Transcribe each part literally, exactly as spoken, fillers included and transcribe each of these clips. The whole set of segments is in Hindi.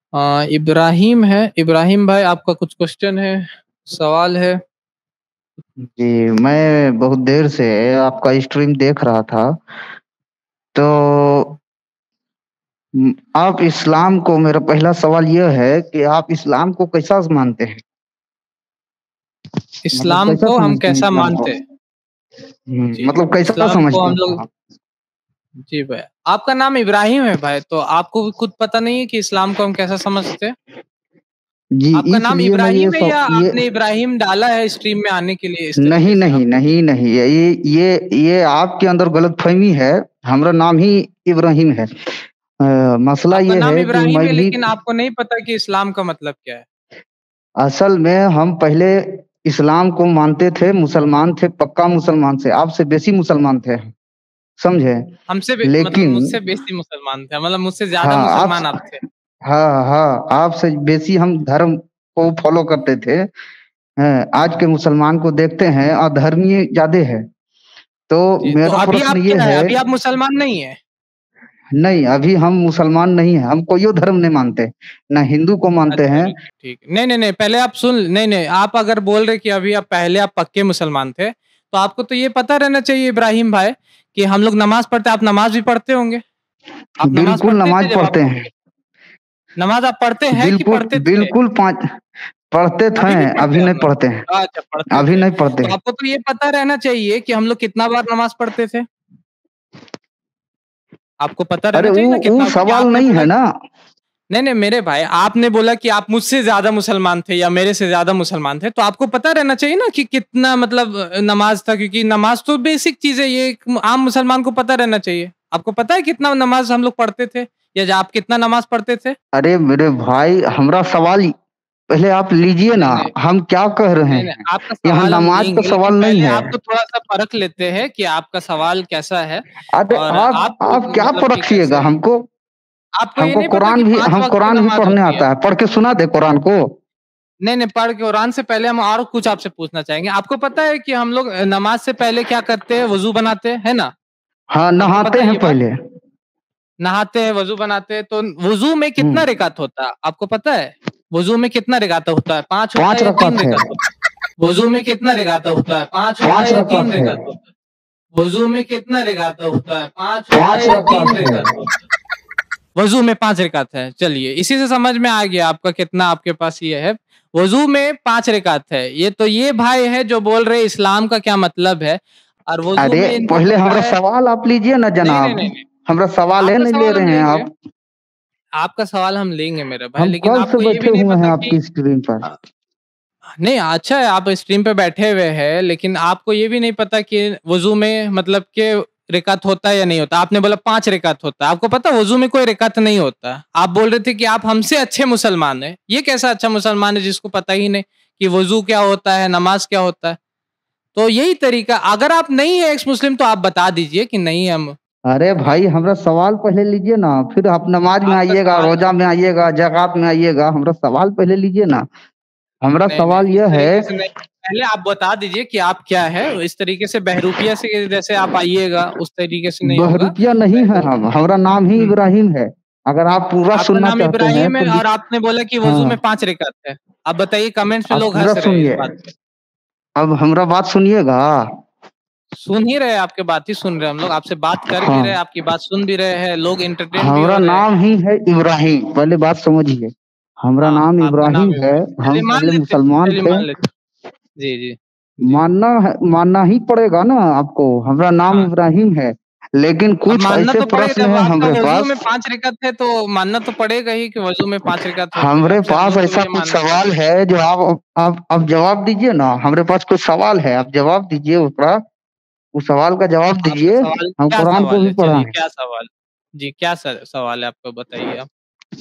अ, इब्राहिम है। इब्राहिम भाई आपका कुछ क्वेश्चन है, सवाल है? जी, मैं बहुत देर से आपका स्ट्रीम देख रहा था। तो उम, आप इस्लाम को मेरा पहला सवाल यह है कि आप इस्लाम को कैसा मानते हैं? मतलब इस्लाम कैसा को हम समझते हैं कैसा इस्लाम को? मानते हैं? हुँ, जी, मतलब कैसा इस्लाम को समझते हम हैं लोग आप? जी भाई, आपका नाम इब्राहिम है भाई, तो आपको भी खुद पता नहीं है कि इस्लाम को हम कैसा समझते हैं? जी, आपका नाम इसलिए मैं ये इब्राहिम है स या ये आपने इब्राहिम डाला है स्ट्रीम में आने के लिए इस तरीके नहीं, से? नहीं, आपको कुछ नहीं, नहीं, ये ये ये आपके अंदर गलतफ़हमी है, हमारा नाम ही इब्राहिम है। अ, मसला आपका ये नाम है कि इब्राहिम मैं है, भी लेकिन आपको नहीं पता कि इस्लाम का मतलब क्या है? असल में हम पहले इस्लाम को मानते थे, मुसलमान थे, पक्का मुसलमान थे, आपसे बेसी मुसलमान थे, समझे? हमसे बे मतलब लेकिन मुझसे बेसी मुसलमान थे, मतलब मुझसे ज़्यादा हाँ, आप मुसलमान आप थे। हाँ, हाँ, आपसे बेसी हम धर्म को फ़ॉलो करते थे। हैं, आज के मुसलमान को देखते हैं अधर्मी ज़्यादा है। तो जी, तो मेरा अभी प्रश्न आप ये क्या है? है अभी आप मुसलमान नहीं हैं? नहीं, अभी हम मुसलमान नहीं हैं, हम कोइयो धर्म नहीं मानते, ना हिंदू को मानते अच्छा, हैं। रुकिए ठीक है। नहीं, नहीं, नहीं, पहले आप सुन नहीं, नहीं, आप अगर बोल रहे कि अभी आप पहले आप पक्के मुसलमान थे, तो आपको तो ये पता रहना चाहिए इब्राहिम भाई कि हम लोग नमाज़ पढ़ते हैं, आप नमाज़ भी पढ़ते होंगे? आप नमाज़ बिल्कुल पढ़ते थे नमाज़ जब आप पढ़ते पक हैं। नमाज़ आप पढ़ते हैं कि बिल्कुल, पढ़ते थे? बिल्कुल पाँच पढ़ते थे, अभी भी पढ़ते अभी हैं आप नहीं लोग? पढ़ते हैं, अच्छा, पढ़ते अभी थे। नहीं पढ़ते तो हैं। आपको तो ये पता रहना चाहिए कि हम लोग कितना बार नमाज़ पढ़ते थे? आपको पता अरे रहना चाहिए वो ना वो कितना, क्योंकि सवाल आपने नहीं बोला है ना। नहीं, नहीं मेरे भाई, आपने बोला कि आप मुझसे ज़्यादा मुसलमान थे या मेरे से ज़्यादा मुसलमान थे, तो आपको पता रहना चाहिए ना कि कितना मतलब अ, नमाज़ था, क्योंकि नमाज़ तो बेसिक चीज़ है, ये एक आम मुसलमान को पता रहना चाहिए। आपको पता है कितना नमाज़ हम लोग पढ़ते थे या ज आप कितना नमाज़ पढ़ते थे? अरे मेरे भाई, हमरा सवाल पहले आप लीजिए ना, नहीं, नहीं। हम क्या कह रहे नहीं, नहीं, हैं? आपका यहाँ सवाल हम नमाज़ का लेंगे, लेकिन सवाल नहीं पहले है। आपको थोड़ा-सा परख लेते हैं कि आपका सवाल कैसा है अरे और आप आप आप क्या मतलब कि परखिएगा कैसे हैं। हमको? आपको ये हमको नहीं पता कि कुरान भी पाँच हम वक़्त की कुरान भी नमाज़ पढ़ने होती है? आता है, पढ़ के सुना दें कुरान को? नहीं, नहीं, पढ़ के कुरान से पहले हम और कुछ आपसे पूछना चाहेंगे। आपको पता है कि हम लोग अ, नमाज़ से पहले क्या करते हैं? वज़ू बनाते हैं, है ना? हाँ, आपको नहाते पता है हैं ये बात? पहले। नहाते हैं, वज़ू बनाते हैं, तो वज़ू में हुँ, कितना रिकात होता है, आपको पता है? वज़ू में कितना रिकात होता है? पाँच होता पाँच है या तीन रकात है, रिकात होता है? वज़ू में कितना रिकात होता है? पाँच होता पाँच है या तीन रकात है, रिकात होता है? वज़ू में कितना रिकात होता है? पाँच होता है पाँच या तीन रकात है। रिकात होता है? वज़ू में पाँच रिकात है, चलिए इसी से समझ में आ गया आपका कितना आपके पास ये है। वज़ू में पाँच रिकात है, ये तो ये भाई है जो बोल रहे हैं इस्लाम का क्या मतलब है और वज़ू अरे में इनको पहले पता हमरा है सवाल आप लीजिए ना नहीं, नहीं, जनाब, नहीं, नहीं। हमरा सवाल है आपका नहीं ले सवाल हम रहे हैं लेंगे, आप। आपका सवाल हम लेंगे मेरे भाई, हम लेकिन कल से आपको ये भी बैठे नहीं हुए हैं पता कि आपकी स्क्रीन पर। अ, नहीं अच्छा है आप स्ट्रीम पे बैठे हुए हैं, लेकिन आपको ये भी नहीं पता कि वज़ू में मतलब के रिकात होता है या नहीं होता। आपने बोला पाँच रिकात होता है, आपको पता है वज़ू में कोई रिकात नहीं होता। आप बोल रहे थे कि आप हमसे अच्छे मुसलमान हैं। ये कैसा अच्छा मुसलमान है जिसको पता ही नहीं कि वज़ू क्या होता है, नमाज़ क्या होता है? तो यही तरीका अगर आप नहीं है एक्स मुस्लिम तो आप बता दीजिए कि नहीं हम अरे भाई हमरा सवाल पहले लीजिए ना, फिर आप नमाज में आपका आइएगा, सवाल रोजा में आइएगा, ज़कात में आइएगा, हमरा सवाल पहले लीजिए ना। हमरा नहीं, नहीं, सवाल इस यह है तरीके से नहीं। पहले आप बता दीजिए कि आप क्या है? इस तरीके से बहरूपिया से जैसे आप आइएगा, उस तरीके से नहीं होगा। बहरूपिया नहीं है बहरू हम, हमरा नाम ही हुँ, इब्राहिम है। अगर आप पूरा आपका सुनना नाम चाहते हैं इब्राहिम है तो लिख और आपने बोला कि वज़ू में हाँ, पाँच रिकात है। आप बताइए कमेंट्स में आप लोग पूरा हँस रहे हैं इस सुनिए। बात पे। अब हमरा बात सुनिएगा। सुन ही रहे हैं, आपकी बात ही सुन रहे हैं हम लोग, आपसे बात कर भी रहे हैं, हाँ, आपकी बात सुन भी रहे हैं, लोग एंटरटेन भी हमरा हो रहे हैं। नाम ही है इब्राहिम, पहले बात समझिए। हमरा हाँ, नाम आपका नाम इब्राहिम है, इब्राहिम चलिए हम मान पहले लेते हैं, मुसलमान चलिए थे। मान लेते हैं। जी, जी। जी, मानना है, मानना ही पड़ेगा ना आपको, हमरा नाम हाँ। इब्राहिम है। लेकिन अब कुछ मानना ऐसे तो पड़ेगा प्रश्न जब हैं आपका हमरे वज़ू पास में पाँच रिकत है तो मानना तो पड़ेगा ही कि वज़ू में पाँच रिकत होते हैं। हमरे आपसे हम पास लोग को भी ऐसा ये कुछ मानना सवाल पड़ेगा। है जो आप आप आप जवाब दीजिए ना, हमरे पास कुछ सवाल है, आप जवाब दीजिए उसका, उस सवाल का जवाब आपका दीजिए। सवाल हम क्या कुरान को सवाल भी है? पढ़ा चलिए है। क्या सवाल? जी, क्या स सवाल है आपका बताइए आप?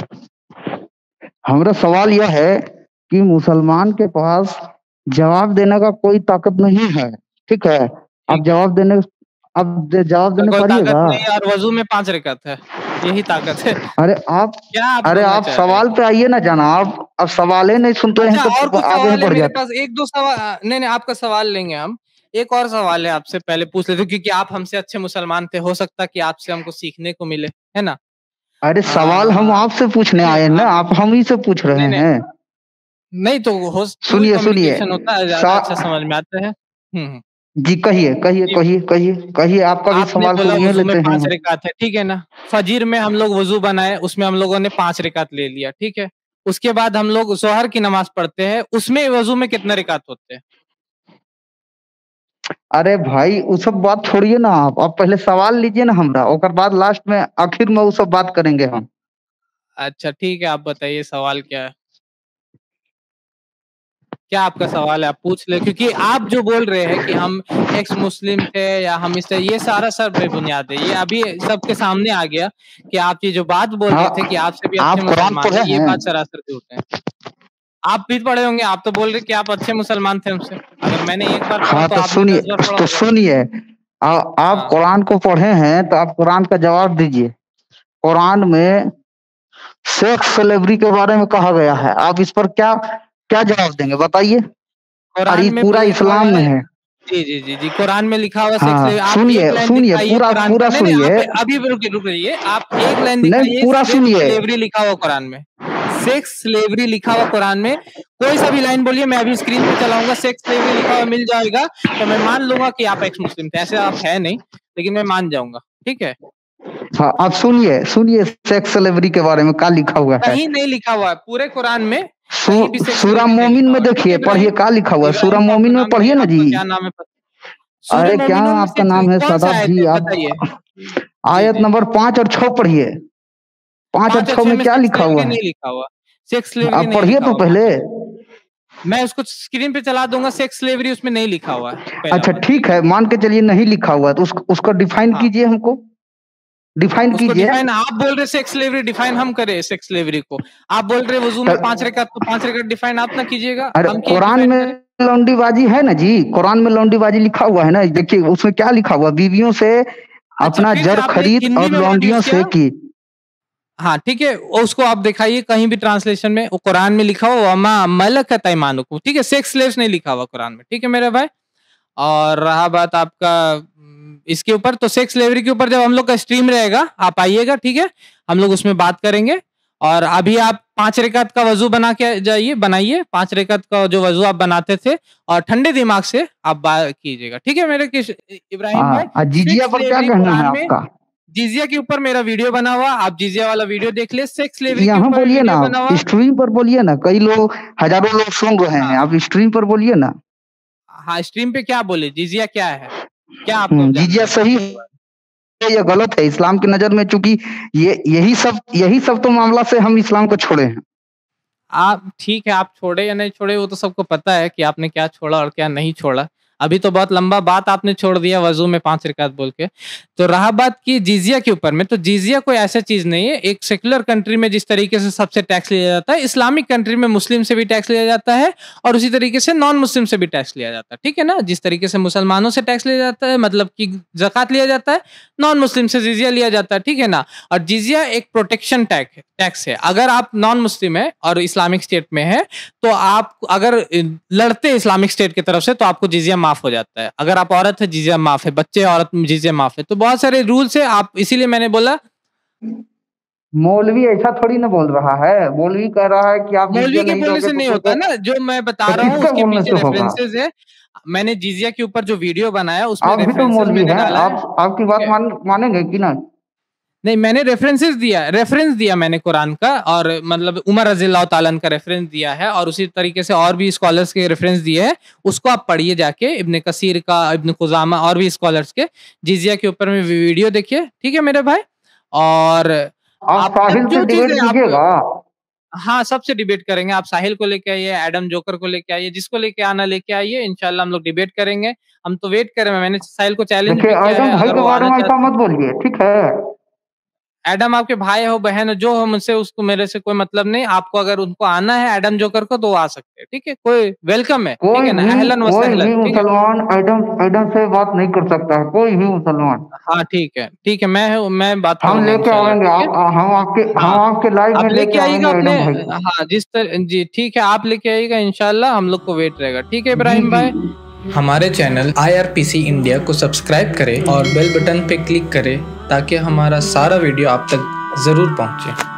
हमरा सवाल यह है कि मुसलमान के पास जवाब देने का कोई ताकत नहीं है, ठीक है? आप ठीक है। जवाब देने आप ज जवाब का देने कोई ताकत पारिएगा? नहीं है और वज़ू में पाँच रिकत है। यही ताकत है। अरे आप क्या आप अरे बोलना आप चाह रहे हैं? सवाल पे आइए ना जनाब, आप सवाल ही नहीं सुनते हैं अच्छा और तो कुछ आगे ही सवाल है बढ़ मेरे जाते। पास एक दो सवा अ, नहीं, नहीं आपका सवाल लेंगे हम। एक और सवाल है आपसे पहले पूछ लेते हैं क्योंकि आप हमसे अच्छे मुसलमान थे, हो सकता है कि आपसे हमको सीखने को मिले, है ना? अरे सवाल हम आपसे पूछने आए हैं ना, आप हम ही से पूछ रहे नहीं, नहीं, हैं। नहीं तो हो सुनिए सुनिए कम्युनिकेशन होता है, ज्यादा अच्छा समझ में आता है। हम्म जी कहिए कहिए जी, कहिए कहिए कहिए, आपका भी आपने सवाल बोला सुनिए वजू में लेते हैं पांच हम। रिकात है, ठीक है ना। फजीर में हम लोग वजू बनाए, उसमें हम लोगों ने पांच रिकात ले लिया, ठीक है। उसके बाद हम लोग जोहर की नमाज पढ़ते हैं, उसमें वजू में कितने रिकात होते हैं? अरे भाई वो सब बात छोड़िए ना, आप आप पहले सवाल लीजिए ना हमरा, ओकर बाद लास्ट में आखिर में वो सब बात करेंगे हम। अच्छा ठीक है, आप बताइए सवाल क्या है? क्या आपका सवाल है, आप पूछ ले, क्योंकि आप जो बोल रहे हैं कि हम एक्स मुस्लिम थे या हम इस ये सारा सब बेबुनियाद है। ये अभी सबके सामने आ गया कि आप ये जो बात बोल हाँ, रहे थे कि आपसे भी आप अच्छे कुरान मुसलमान पढ़े है, ये हैं? बात सरासर झूठ है। आप भी पढ़े होंगे, आप तो बोल रहे कि आप अच्छे मुसलमान थे हमसे। अगर मैंने एक बार पढ़ा हाँ तो तो आपने सुनिए, दस बार पढ़ा तो होगा। सुनिए, आ, आप हाँ कुरान को पढ़े हैं तो आप कुरान का जवाब दीजिए। कुरान में सेक्स स्लेवरी के बारे में कहा गया है, आप इस पर क्या क्या जवाब देंगे बताइए। और कुरान ये में पूरा लिखा इस्लाम हुआ में है। है। जी, जी, जी, जी, कुरान में लिखा हुआ सेक्स हाँ स्लेव, आप सुनिए एक लाइन सुनिए, दिखाइए पूरा कुरान पूरा का। नहीं, नहीं, सुनिए, आप अभी रुक रुक जाइए, आप एक लाइन नहीं दिखाइए पूरा सेक्स सुनिए। स्लेवरी लिखा हुआ कुरान में। सेक्स स्लेवरी लिखा हुआ कुरान में, कोई सा भी लाइन बोलिए, मैं अभी स्क्रीन पे चलाऊंगा, सेक्स स्लेवरी लिखा हुआ मिल जाएगा, तो मैं मान लूंगा कि आप एक्स मुस्लिम थे। ऐसे आप है नहीं, लेकिन मैं मान जाऊंगा, ठीक है। हाँ आप सुनिए सुनिए, सेक्स स्लेवरी के बारे में क्या लिखा हुआ है। कहीं नहीं लिखा हुआ है पूरे कुरान में, सू, कहीं भी सेक्स सूरा स्लेवरी नहीं मोमिन लिखा में हुआ, ठीक है देखिए, पढ़िए इब्राहिम। क्या लिखा हुआ है, सूरा इब्राहिम तो आपका मोमिन में नाम नहीं पढ़िए है, ना जी। आपका क्या नाम है? सूरे अरे क्या मोमिनून में आपका सेक्स नाम है कौन सा शादाब आयत जी, है आप बताइए? जी, आयत जी। नंबर पाँच और छह पढ़िए। पाँच और पाँच और छह छह में में क्या सेक्स लिखा हुआ स्लेवरी है, नहीं लिखा हुआ। सेक्स स्लेवरी आप नहीं पढ़िए लिखा तो हुआ पहले। पाँच और छह। मैं उसको स्क्रीन पे चला दूंगा, सेक्स स्लेवरी उसमें नहीं लिखा हुआ है, पहला अच्छा बात, ठीक ठीक है। है, मान के चलिए नहीं लिखा हुआ है, तो उस, उसको डिफाइन हाँ, कीजिए, हमको डिफाइन उसको कीजिए। डिफाइन आप बोल रहे सेक्स स्लेवरी डिफाइन हम करें? सेक्स स्लेवरी को आप बोल रहे वजू में पांच त- रकात, तो पांच रकात डिफाइन आप ना कीजिएगा, अरे हम क्या कुरान डिफाइन में करें? लौंडीबाजी है ना जी, कुरान में लौंडीबाजी लिखा हुआ है ना, देखिए उसमें क्या लिखा हुआ, बीवियों से अच्छा अपना फिर से जर आपने खरीद हिंदी और में वर्ड लौंडियों यूज से किया। की। हाँ ठीक है, उसको आप दिखाइए कहीं भी ट्रांसलेशन में, वो कुरान में लिखा हुआ वमा मलकत ऐमानुकुम, ठीक है, सेक्स स्लेव्स नहीं लिखा हुआ कुरान में, ठीक है मेरे भाई। और रहा बात आपका उम, इसके ऊपर, तो सेक्स स्लेवरी के ऊपर जब हम लोग का स्ट्रीम रहेगा, आप आइएगा, ठीक है, हम लोग उसमें बात करेंगे। और अभी आप पांच रकात का वजू बना के जाइए, बनाइए पांच रकात का जो वजू आप बनाते थे, और ठंडे दिमाग से आप बात कीजिएगा, ठीक है मेरे किश इब्राहिम भाई। हाँ, और जिजिया सेक्स पर क्या स्लेवरी कहना है कुरान में, आपका? जिजिया के ऊपर मेरा वीडियो बना हुआ, आप जिजिया वाला वीडियो देख ले। सेक्स स्लेवरी के यहाँ ऊपर भी बोलिए वीडियो ना, बना हुआ। स्ट्रीम पर बोलिए ना, कई लोग, हजारों लोग सुन रहे हैं, हाँ, आप स्ट्रीम पर बोलिए ना। हाँ, स्ट्रीम पे क्या बोले, जिजिया क्या है? क्या आपको हम्म, अब जानना जिजिया है सही जिजिया के बारे है या गलत है इस्लाम की नजर में, चूंकि ये यही सब यही सब तो मामला से हम इस्लाम को छोड़े हैं। में? आप ठीक है, आप छोड़े या नहीं छोड़े वो तो सबको पता है कि आपने क्या छोड़ा और क्या नहीं छोड़ा। अभी तो बहुत लंबा बात आपने छोड़ दिया वजू में पांच रकात बोल के। तो रहा बात की जिजिया के ऊपर में, तो जिजिया कोई ऐसा चीज नहीं है। एक सेक्युलर कंट्री में जिस तरीके से सबसे टैक्स लिया जाता है, इस्लामिक कंट्री में मुस्लिम से भी टैक्स लिया जाता है, और उसी तरीके से नॉन मुस्लिम से भी टैक्स लिया जाता है, ठीक है ना। जिस तरीके से मुसलमानों से टैक्स लिया जाता है, मतलब कि जक़ात लिया जाता है, नॉन मुस्लिम से जिजिया लिया जाता है, ठीक है ना। और जिजिया एक प्रोटेक्शन टैक्स टैक्स है। अगर आप नॉन मुस्लिम है और इस्लामिक स्टेट में है, तो आप अगर लड़ते इस्लामिक स्टेट की तरफ से, तो आपको जिजिया माफ हो जाता है। अगर आप औरत है, जिजिया माफ है, बच्चे औरत जिजिया माफ है। तो बहुत सारे रूल्स है, आप इसीलिए मैंने बोला। मौलवी ऐसा थोड़ी ना बोल रहा है, मौलवी कह रहा है कि आप जिजिया मौलवी के नहीं बोलने दोगे से तो नहीं फिर होता तो, ना, जो मैं बता तो रहा हूँ किसके उसके बोलने पीछे से होगा? रेफरेंसेस है। मैंने जिजिया के ऊपर जो वीडियो बनाया उसमें आप भी तो रेफरेंसेस मौलवी मैंने हैं, डाला है, आप आपकी ठीक बात है। मान मानेंगे कि ना? नहीं, मैंने रेफरेंसेस दिया, रेफरेंस दिया मैंने कुरान का, और मतलब उमर रज़ियल्लाहु ताला अन्हु का रेफरेंस दिया है, और उसी तरीके से और भी स्कॉलर्स के रेफरेंस दिए हैं। उसको आप पढ़िए जाके, इब्न कसीर का, इब्न खुज़ामा और भी स्कॉलर्स के, जिजिया के ऊपर में वीडियो देखिए, ठीक है मेरे भाई। और आप आप साहिल अब से जो डिबेट चीजें आप, कीजिएगा। हाँ, सबसे डिबेट करेंगे। आप साहिल को लेके आइए, एडम जोकर को लेके आइए, जिसको लेके आना लेके आइए, इंशाल्लाह हम लोग डिबेट करेंगे। हम तो वेट कर रहे हैं, मैंने साहिल को चैलेंज देखिए भी किया आजम है, भाई अगर के वो बारे आना में ऐसा चाहते मत हैं। बोलिए, ठीक है? एडम आपके भाई हो, बहन हो, जो हो, मुझसे उसको मेरे से कोई मतलब नहीं। आपको अगर उनको आना है एडम जोकर को, तो वो आ सकते हैं, ठीक है, कोई वेलकम है, ठीक कोई है ना, भी अहलन व कोई सहलन, भी ठीक है। मुसलमान एडम एडम से बात नहीं कर सकता है, कोई भी मुसलमान। हाँ ठीक है, ठीक है, मैं हूँ, मैं बात हम करूंगा लेके इंशाल्लाह, आवेंगे, ठीक है। आप हम आपके हम हाँ, आपके लाइव आप में लेके लेके आइएगा आवेंगे अपने, एडम भाई को। हाँ जिस तरह, जी ठीक है, आप लेके आइएगा इंशाल्लाह, हम लोग को वेट रहेगा, ठीक है जी इब्राहिम जी। भाई। हमारे channel I R P C India को सब्सक्राइब करें और बेल बटन पे क्लिक करें, ताकि हमारा सारा वीडियो आप तक ज़रूर पहुँचे।